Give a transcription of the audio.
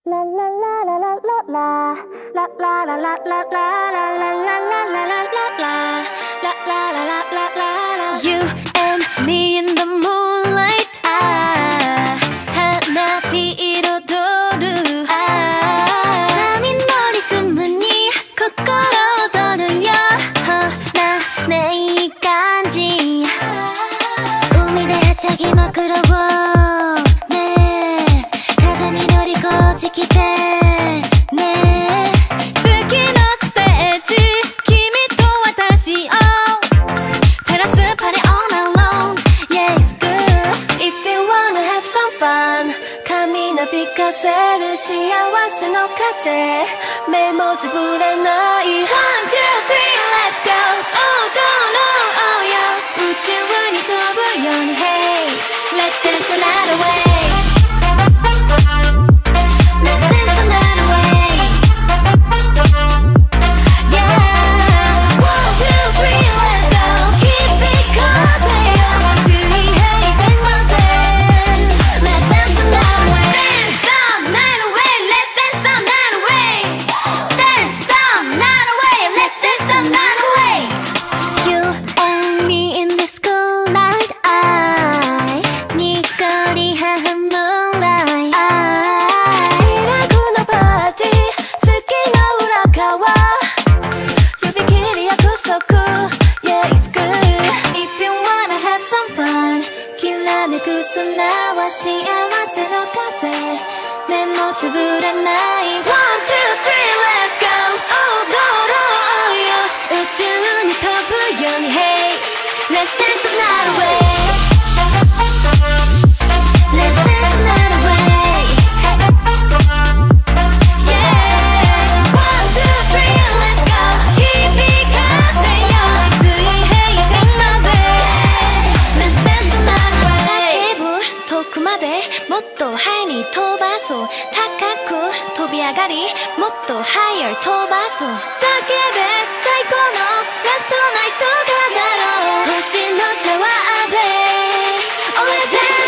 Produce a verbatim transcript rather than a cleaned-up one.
You and me in the moonlight ああ花火彩るああ波のリズムに心躍るよほらねいい感じ海ではしゃぎまくろうねえ風に乗りこっち来てねえ月のステージ君と私を照らすパレ all alone Yeah it's good If you wanna have some fun 髪のびかせる幸せの風目もつぶれない One, two, three, let's go 踊ろうよ宇宙に飛ぶように Hey Let's dance the night away Let's dance the night away Yeah One, two, three, let's go 響かせよ水平線まで Let's dance the night away Dance the night away Let's dance the night away Dance the night away Let's dance the night away You and me in this cool night I にかりはむmoonlight I リラクのパーティー月の裏側指切り約束 Yeah it's good If you wanna have some fun きらめく砂は幸せの風目もつぶらない One, two, three, let's go 踊ろうよ宇宙に飛ぶように Hey Let's dance the night away Let's dance the night away Yeah One, two, three, let's go 響かせよ水平線まで Let's dance the night away 叫ぶ遠くまでもっとハイに飛ばそう高く飛び上がりもっと higher 飛ばそう叫べ最高のラストナイト飾ろう星のシャワーで All let's dance